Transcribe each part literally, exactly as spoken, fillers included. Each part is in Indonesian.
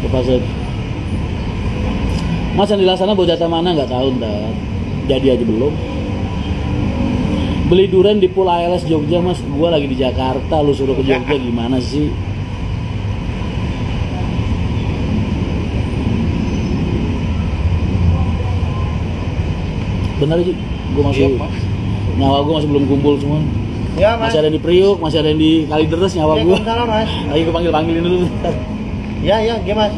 Kepaset. Mas yang di Laksana bawa jatah mana nggak tahu ntar. Jadi aja belum. Beli durian di Pool A L S Jogja mas, gua lagi di Jakarta, lu suruh ke Jogja gimana sih? Bener sih, gua masih Iya, nyawa gua masih belum kumpul semua. Ya, Mas. Masih ada yang di Priuk, masih ada yang di Kalideres nyawa gua. Waalaikumsalam, Mas. Lagi kepanggil panggilin dulu. Ya, ya, gimana, Mas?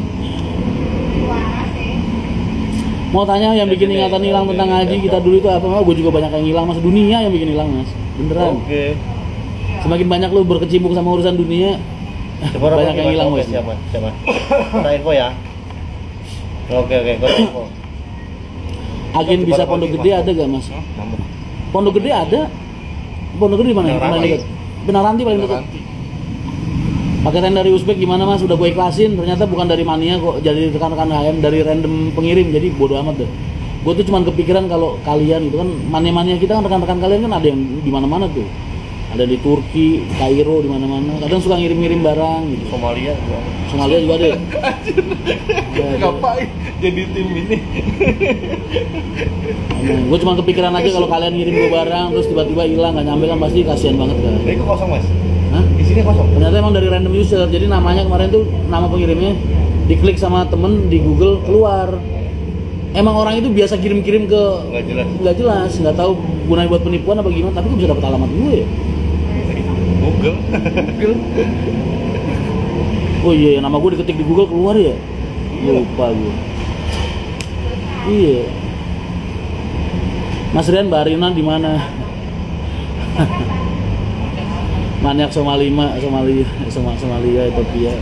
Mau tanya yang bikin ingatan hilang tentang ngaji kita dulu itu apa? Oh, gue juga banyak yang hilang mas, dunia yang bikin hilang mas, beneran. Oke. Semakin banyak lu berkecimpung sama urusan dunia, Coba banyak yang hilang Oke, mas. siapa? Siapa? Minta info ya. Oke, oke, gue info. Agen bisa Pondok Gede ada gak mas? Pondok Gede ada. Pondok Gede di mana? Paling dekat. Benaranti paling dekat. Paketan dari Uzbek gimana mas? Udah gue ikhlasin, ternyata bukan dari Mania kok, jadi rekan-rekan H M, dari random pengirim, jadi bodo amat deh. Gue tuh cuma kepikiran kalau kalian itu kan mania-mania kita kan, rekan-rekan kalian kan ada yang di mana-mana tuh, ada di Turki, Kairo, di mana-mana. Kadang suka ngirim-ngirim barang gitu. Somalia juga. Somalia juga ada. Ngapain jadi tim ini? Nah, gue cuma kepikiran aja kalau kalian ngirim gue barang terus tiba-tiba hilang nggak nyampe kan pasti kasihan banget kan. Ini kok kosong, Mas? Hah? Di sini kosong. Ternyata emang dari random user, jadi namanya kemarin tuh nama pengirimnya diklik sama temen di Google keluar. Emang orang itu biasa kirim-kirim ke Nggak jelas. nggak jelas, nggak tahu gunanya buat penipuan apa gimana, tapi gue bisa dapat alamat gue ya. Google. Google. Oh iya, nama gue diketik di Google keluar ya. Lupa gue. Iya. Mas Rian, Mbak Arina di mana? Maniak Somalima, Somalia, Somalia, Somalia, Ethiopia.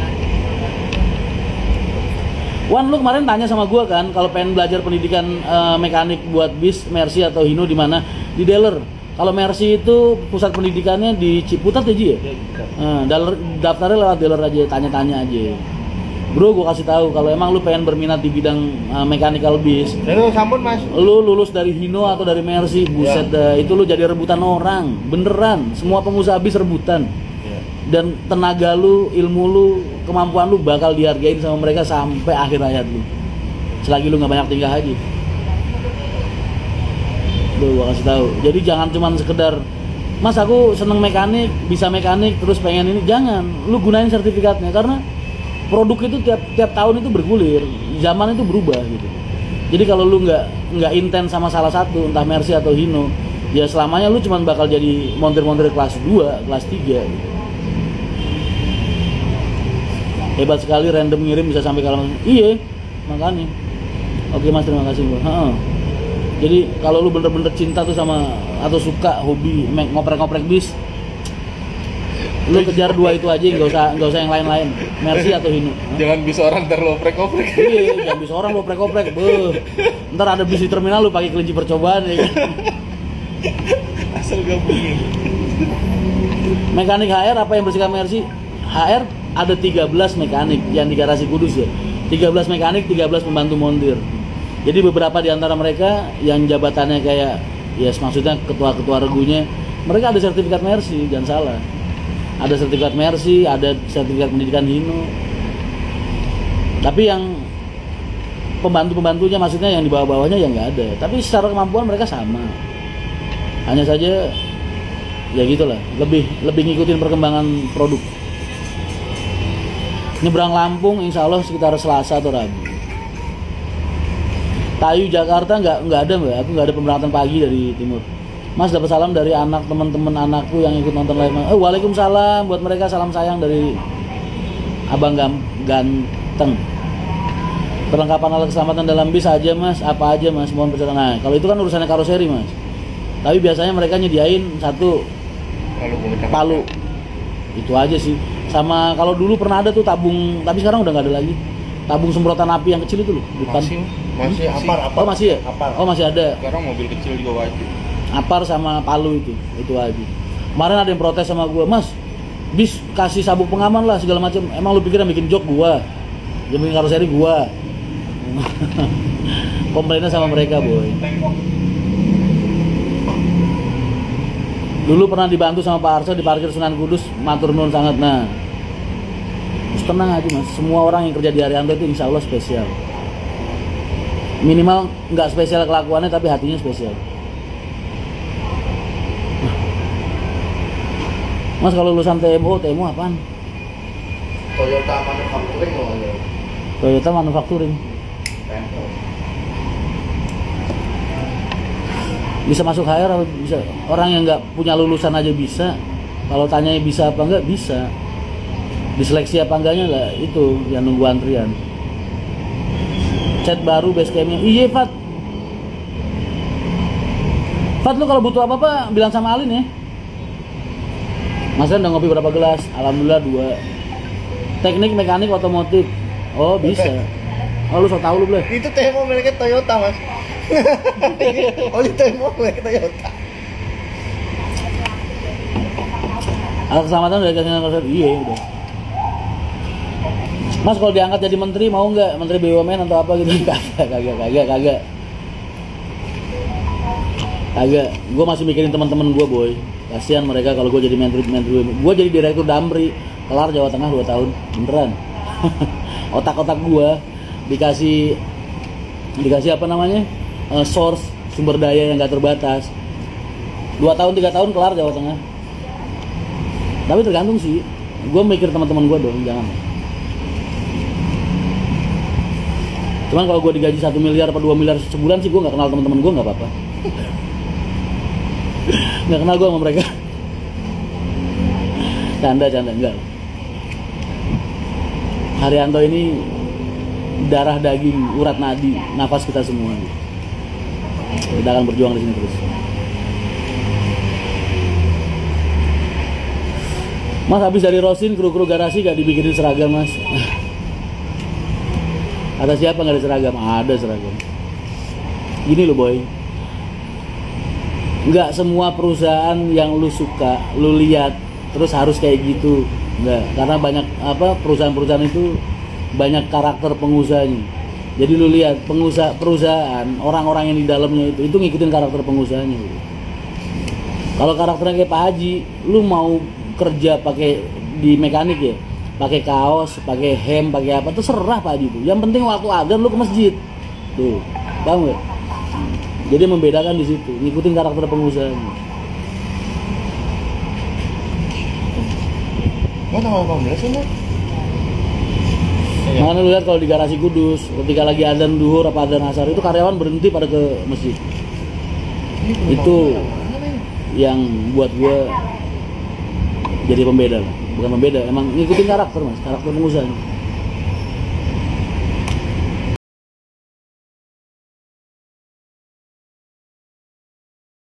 Wan, lu kemarin tanya sama gua kan kalau pengen belajar pendidikan uh, mekanik buat bis, Mercy atau Hino di mana? Di Dealer. Kalau Mercy itu pusat pendidikannya di Ciputat ya, Ji ya? Nah, Dealer, daftarnya lewat Dealer aja, tanya-tanya aja. Bro, gua kasih tahu kalau emang lu pengen berminat di bidang uh, mechanical bis, Itu sambun, Mas. lu lulus dari Hino atau dari Mercy, buset dah, itu lu jadi rebutan orang, beneran. Semua pengusaha bis rebutan. Ya. Dan tenaga lu, ilmu lu, kemampuan lu bakal dihargain sama mereka sampai akhir hayat lu. Selagi lu nggak banyak tingkah aja. Tuh, gua kasih tahu. Jadi jangan cuman sekedar, Mas aku seneng mekanik, bisa mekanik, terus pengen ini. Jangan, lu gunain sertifikatnya karena produk itu tiap tiap tahun itu bergulir, zaman itu berubah gitu. Jadi kalau lu nggak nggak intens sama salah satu, entah Mercy atau Hino, ya selamanya lu cuma bakal jadi montir-montir kelas dua, kelas tiga gitu. Hebat sekali, random ngirim bisa sampai kalau iya, makanya. Oke mas, terima kasih bro. Ha-ha. Jadi kalau lu bener-bener cinta tuh sama atau suka hobi ngoprek-ngoprek bis, lu kejar dua itu aja, nggak usah nggak usah yang lain-lain, Mercy atau Hino. Jangan bisa orang ntar lo oprek-oprek. Iya, jangan bisa orang lu oprek-oprek. Beuh. Ntar ada bis di terminal lu pakai kelinci percobaan ya kan. Asal gabungin. Mekanik H R apa yang bersikap Mercy? H R ada tiga belas mekanik yang di garasi Kudus ya. tiga belas mekanik, tiga belas pembantu montir. Jadi beberapa di antara mereka yang jabatannya kayak ya yes, maksudnya ketua-ketua regunya, mereka ada sertifikat Mercy, jangan salah. Ada sertifikat Mercy, ada sertifikat pendidikan Hino. Tapi yang pembantu-pembantunya maksudnya yang di bawah-bawahnya ya nggak ada. Tapi secara kemampuan mereka sama. Hanya saja ya gitulah, lebih lebih ngikutin perkembangan produk. Nyebrang Lampung insya Allah sekitar Selasa atau Rabu. Tayu Jakarta nggak nggak ada mbak, aku nggak ada pemberangkatan pagi dari timur. Mas dapat salam dari anak teman-teman anakku yang ikut nonton live. Eh, waalaikumsalam buat mereka, salam sayang dari Abang Ganteng. Perlengkapan alat keselamatan dalam bis aja mas, apa aja mas, mohon percaya. Nah kalau itu kan urusannya karoseri mas. Tapi biasanya mereka nyediain satu palu, itu aja sih. Sama kalau dulu pernah ada tuh tabung, tapi sekarang udah nggak ada lagi. Tabung semprotan api yang kecil itu loh. Depan. Masih, Masih apar, apar. Oh masih ya? Apar. Oh masih ada. Sekarang mobil kecil juga wajib. Apar sama palu itu, itu aja. Kemarin ada yang protes sama gua, mas, bis kasih sabuk pengaman lah segala macam. Emang lu pikir yang bikin jok gua, yang bikin karoseri gua. Komplainnya sama mereka boy. Dulu pernah dibantu sama Pak Arso di parkir Sunan Kudus, matur nuwun sangat. Nah, Terus tenang aja mas, semua orang yang kerja di Arianto itu insya Allah spesial. Minimal nggak spesial kelakuannya tapi hatinya spesial. Mas kalau lulusan T M O, T M O apaan? Toyota Manufacturing loh ya. Toyota Manufacturing. Bisa masuk H R, bisa. Orang yang nggak punya lulusan aja bisa. Kalau tanyanya bisa apa enggak, bisa. Diseleksi apa enggaknya lah, itu yang nunggu antrian. Chat baru basecampnya, iya Fat. Fat lu kalau butuh apa-apa bilang sama Alin ya. Mas Ren udah ngopi berapa gelas? Alhamdulillah dua. Teknik mekanik otomotif. Oh bisa. Oh lu so tau lu boleh. Itu T M O miliknya Toyota mas. Oh itu T M O miliknya Toyota. Alat keselamatan udah dikasih nomor. Iya udah. Mas kalau diangkat jadi menteri mau nggak? Menteri B U M N atau apa gitu? Kagak, kagak, kagak, kagak. Kagak. Gue masih mikirin teman-teman gue boy. Kasihan mereka kalau gue jadi menteri menteri. Gue jadi direktur Damri, kelar Jawa Tengah dua tahun, beneran. Otak-otak gue dikasih dikasih apa namanya uh, source sumber daya yang gak terbatas. Dua tahun tiga tahun kelar Jawa Tengah. Tapi tergantung sih. Gue mikir teman-teman gue dong, jangan. Cuman kalau gue digaji satu miliar atau dua miliar sebulan sih gue nggak kenal teman-teman gue nggak apa-apa. Nggak kenal gue sama mereka. Canda canda enggak. Haryanto ini darah daging, urat nadi, nafas kita semua. Kita akan berjuang di sini terus. Mas habis dari Rosin kru-kru garasi gak dibikinin seragam mas. Kata siapa nggak ada seragam? Ada seragam. Gini loh boy, nggak semua perusahaan yang lu suka, lu lihat terus harus kayak gitu. Nggak, karena banyak apa perusahaan-perusahaan itu banyak karakter pengusahanya. Jadi lu lihat pengusaha perusahaan, orang-orang yang di dalamnya itu itu ngikutin karakter pengusahanya. Gitu. Kalau karakternya kayak Pak Haji, lu mau kerja pakai di mekanik ya, pakai kaos, pakai hem, pakai apa, tuh serah Pak Haji tuh. Yang penting waktu adzan lu ke masjid. Tuh, paham nggak? Jadi membedakan di situ, ngikutin karakter pengusahanya. Mau tanggal delapan belas sih, Makanya lu lihat kalau di garasi Kudus, ketika lagi adzan duhur apa adzan asar itu karyawan berhenti pada ke masjid. Itu yang buat gua jadi pembeda lah. Bukan pembeda, emang ngikutin karakter mas, karakter pengusahanya.